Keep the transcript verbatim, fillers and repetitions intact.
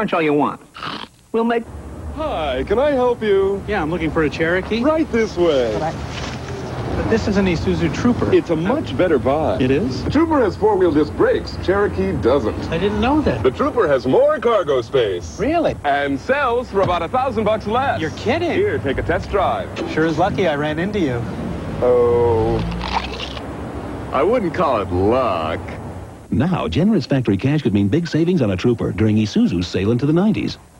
Punch all you want. We'll make... Hi, can I help you? Yeah, I'm looking for a Cherokee. Right this way. But, I... but this is an Isuzu Trooper. It's a much better buy. It is? The Trooper has four-wheel disc brakes. Cherokee doesn't. I didn't know that. The Trooper has more cargo space. Really? And sells for about a thousand bucks less. You're kidding. Here, take a test drive. Sure is lucky I ran into you. Oh... I wouldn't call it luck. Now, generous factory cash could mean big savings on a Trooper during Isuzu's sale into the nineties.